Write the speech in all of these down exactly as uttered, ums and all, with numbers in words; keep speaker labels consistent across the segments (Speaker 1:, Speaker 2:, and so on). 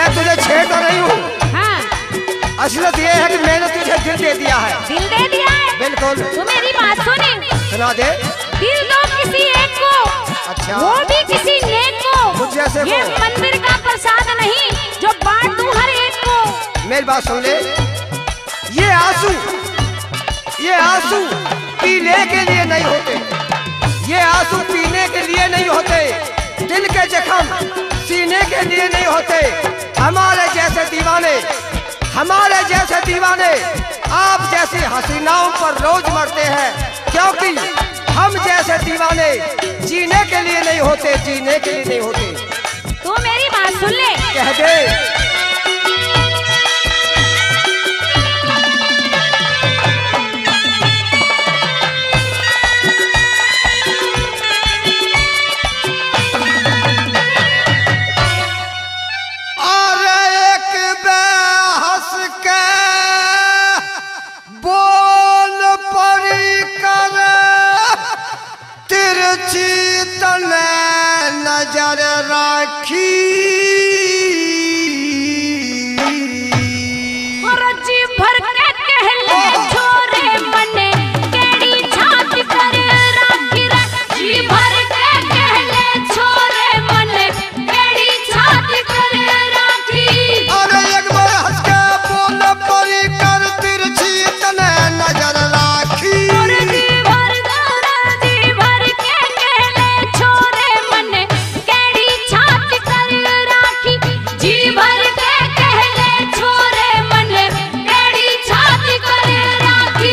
Speaker 1: तुझे छेड़ तो नहीं हूँ।
Speaker 2: हाँ।
Speaker 1: असलियत ये है कि मैंने तुझे दिल दे दिया है।
Speaker 2: दिल दे दिया है?
Speaker 1: बिल्कुल।
Speaker 2: तू मेरी बात सुनी।
Speaker 1: सुना दे।
Speaker 2: दिल दो किसी एक को,
Speaker 1: अच्छा,
Speaker 2: वो भी किसी नेक को।
Speaker 1: मुझ जैसे
Speaker 2: ये
Speaker 1: को।
Speaker 2: मंदिर का प्रसाद नहीं जो बांट दूं हर एक को।
Speaker 1: मेरी बात सुन ले। ये आंसू, ये आंसू पीने के लिए नहीं होते, ये आंसू पीने के लिए नहीं होते, दिल के जख्म सीने के लिए नहीं होते। हमारे जैसे दीवाने, हमारे जैसे दीवाने आप जैसी हसीनाओं पर रोज मरते हैं, क्योंकि हम जैसे दीवाने जीने के लिए नहीं होते, जीने के लिए नहीं होते।
Speaker 2: तू मेरी बात सुन ले।
Speaker 1: कह दे। नजर राखी
Speaker 2: और जी भर के कहले छोरे मने केड़ी छात कर राखी रे। जी भर के कहले छोरे मने केड़ी छात कर राखी।
Speaker 1: अरे एक बार हंस के बोल परी कर तिरछी तने नजर राखी।
Speaker 2: और जी भर कर जी भर के कहले छोरे मने केड़ी छात कर राखी। जी भर के कहले छोरे मने केड़ी छात कर राखी।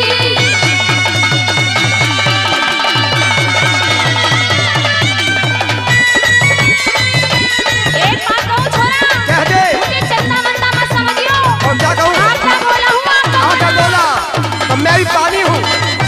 Speaker 2: एक बात कहूं छोरा,
Speaker 1: कह दे।
Speaker 2: मुझे चंदा मंदा मत समझियो।
Speaker 1: और क्या कहूँ?
Speaker 2: आप क्या बोला हूँ आप तो
Speaker 1: हाँ क्या बोला? तो मैं भी पानी हूँ।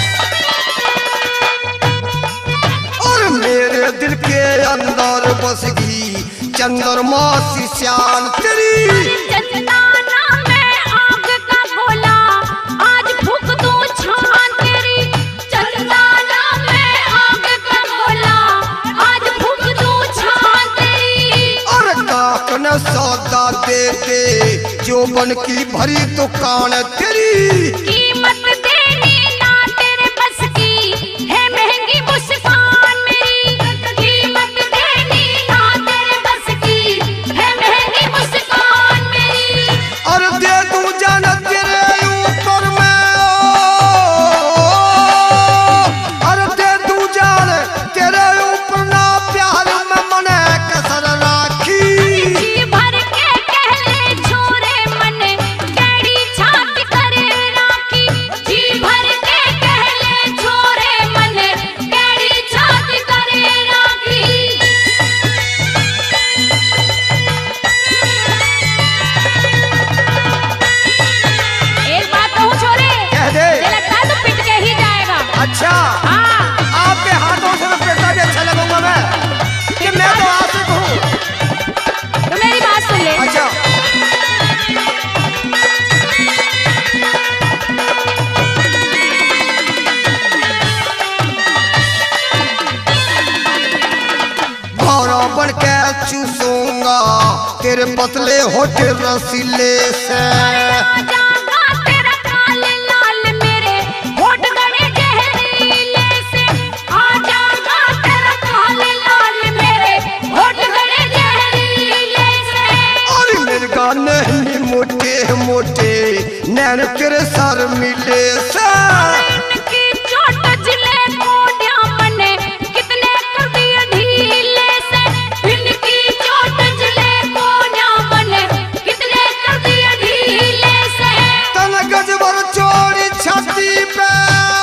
Speaker 1: और मेरे दिल के अंदर बस गई चंद्रमा सी शान तेरी।
Speaker 2: चंदना में आग का गोला आज फूंक दूं छान तेरी। चंदना में आग का गोला आज फूंक दूं छान तेरी।
Speaker 1: और काक न सौदा दे दे जो बन की भरी दुकान तेरी।
Speaker 2: कीमत देनी ना तेरे बस की है महंगी मुस्कान मेरी। कीमत देनी ना तेरे बस की है महंगी मुस्कान मेरी।
Speaker 1: और दे दूं जान तेरे ऊपर मैं, और दे दूं जान तेरे ऊपर ना प्यार में मने कसर राखी।
Speaker 2: जी भर के कहले छोरे मने केड़ी छात कर राखी। जी भर के कहले छोरे मने केड़ी छात कर राखी। एक बात कहूं छोरे,
Speaker 1: कह दे।
Speaker 2: मुझे लगता है तू पिट के ही जाएगा।
Speaker 1: अच्छा,
Speaker 2: हाँ।
Speaker 1: आपके हाथों से मैं पिटता भी अच्छा लगूंगा मैं, कि मैं तो आशिक हूँ।
Speaker 2: तो मेरी बात सुन ले।
Speaker 1: अच्छा, भौरा बन के चूसूंगा तेरे पतले होठ रसीले से।
Speaker 2: जागा तेरा काल लाल मेरे होठ गड़े जहरीले से। आ जागा तेरा काल लाल मेरे होठ गड़े जहरीले से।
Speaker 1: और मेरे गाने ही मोटे मोटे नैन तेरे सर मिले से।
Speaker 2: इनकी चोट जिले कोडिया मने कितने कर दिए ढीले से। इनकी चोट जिले कोडिया मने कितने कर दिए ढीले से।
Speaker 1: तन गजबर चोरी छाती पे,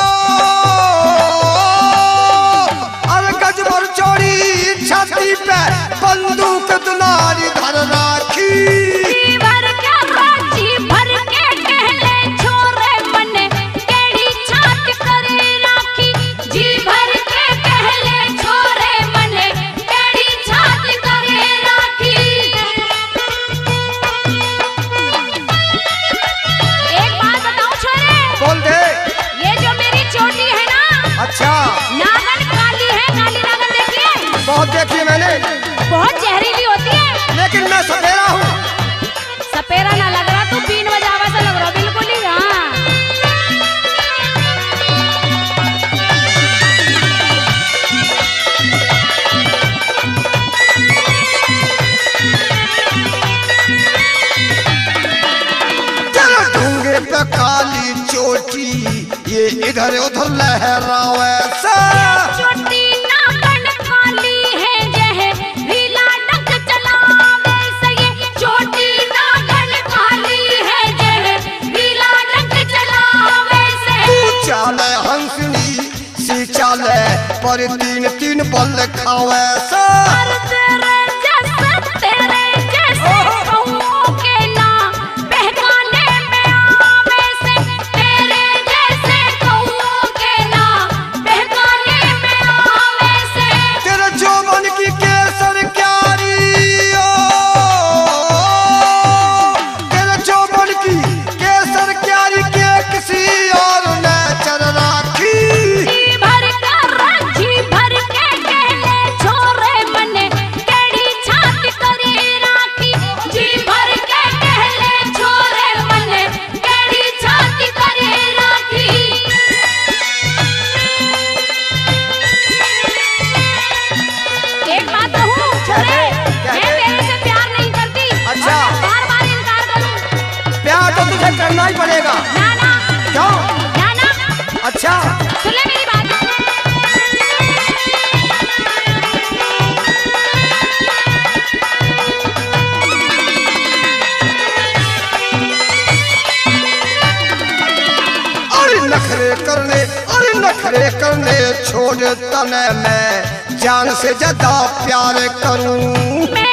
Speaker 1: और गजबर चोरी छाती पे बंदूक दुनारी धर राखी।
Speaker 2: जी भर के जी भर के कहले छोरे मने केड़ी छात
Speaker 1: चोटी ये इधर उधर लहरावे से।
Speaker 2: चोटी नागन काली है जह ढीला डंक चलावे से। ये चोटी नागन काली है जह ढीला डंक चलावे से।
Speaker 1: तू चाले हंसनी सी चाले पर तीन तीन पल खावे से।
Speaker 2: तेरे जैसे तेरे जैसे कौओं के ना बहकाने में आवे से। तेरे जैसे कौओं के ना बहकाने में आवे से।
Speaker 1: तेरे जोबन की केसर क्यारी ओ, तेरे जोबन की केसर क्यारी के किसी और ने चर राखी।
Speaker 2: जी भर कर जी भर के कहले छोरे मने केड़ी छात करे राखी। जी भर के कहले छोरे मने केड़ी छात करे राखी। एक बात कहूँ छोरे, मैं तेरे से प्यार नहीं करती।
Speaker 1: अच्छा।
Speaker 2: बार बार इनकार करूँ।
Speaker 1: प्यार तो तुझे करना ही पड़ेगा।
Speaker 2: ना ना
Speaker 1: क्यों?
Speaker 2: ना ना
Speaker 1: अच्छा
Speaker 2: सुन ले मेरी बात।
Speaker 1: अरे नखरे करने अरे नखरे करने छोड़ तने मैं जान से ज्यादा प्यार करूं।
Speaker 2: मैं